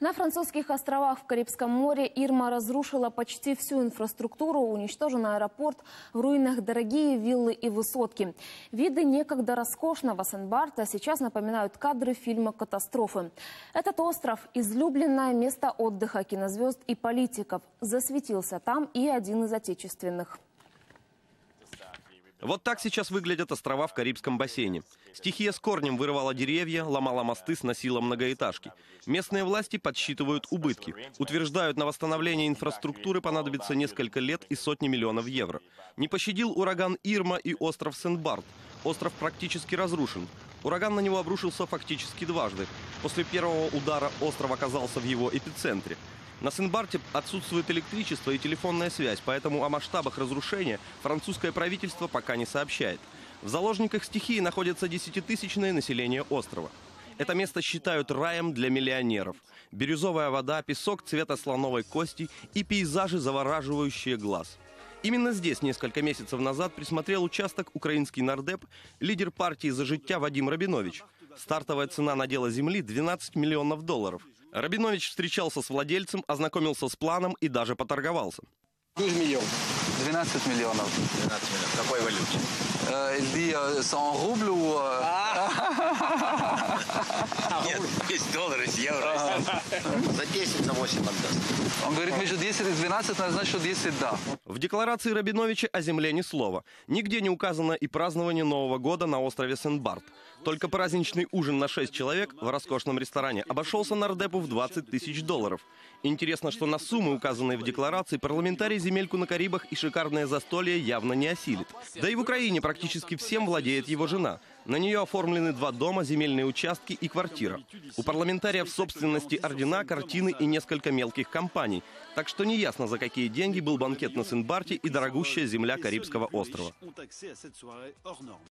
На французских островах в Карибском море Ирма разрушила почти всю инфраструктуру, уничтожен аэропорт, в руинах дорогие виллы и высотки. Виды некогда роскошного Сен-Барта сейчас напоминают кадры фильма «Катастрофы». Этот остров – излюбленное место отдыха кинозвезд и политиков. Засветился там и один из отечественных. Вот так сейчас выглядят острова в Карибском бассейне. Стихия с корнем вырывала деревья, ломала мосты, сносила многоэтажки. Местные власти подсчитывают убытки. Утверждают, на восстановление инфраструктуры понадобится несколько лет и сотни миллионов евро. Не пощадил ураган Ирма и остров Сен-Барт. Остров практически разрушен. Ураган на него обрушился фактически дважды. После первого удара остров оказался в его эпицентре. На Сен-Барте отсутствует электричество и телефонная связь, поэтому о масштабах разрушения французское правительство пока не сообщает. В заложниках стихии находится 10-тысячное население острова. Это место считают раем для миллионеров. Бирюзовая вода, песок цвета слоновой кости и пейзажи, завораживающие глаз. Именно здесь несколько месяцев назад присмотрел участок украинский нардеп, лидер партии «За життя» Вадим Рабинович. Стартовая цена надела земли – 12 миллионов долларов. Рабинович встречался с владельцем, ознакомился с планом и даже поторговался. 12 миллионов. 12 миллионов. 12 миллионов. В какой валюте? Рубль. Нет, есть доллары, есть евро. За 10, за 8 отдаст. Он говорит, между 10 и 12, но значит, что 10 да. В декларации Рабиновича о земле ни слова. Нигде не указано и празднование Нового года на острове Сен-Барт. Только праздничный ужин на 6 человек в роскошном ресторане обошелся нардепу в 20 тысяч долларов. Интересно, что на суммы, указанные в декларации, парламентарий земельку на Карибах и шикарное застолье явно не осилит. Да и в Украине практически всем владеет его жена. На нее оформлены 2 дома, земельные участки и квартира. У парламентария в собственности ордена, картины и несколько мелких компаний. Так что неясно, за какие деньги был банкет на Сен-Барте и дорогущая земля Карибского острова.